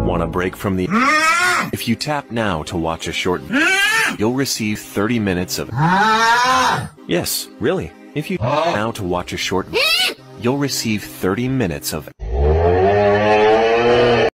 Want a break from the... If you tap now to watch a short... You'll receive 30 minutes of... Yes, really. If you tap now to watch a short... You'll receive 30 minutes of...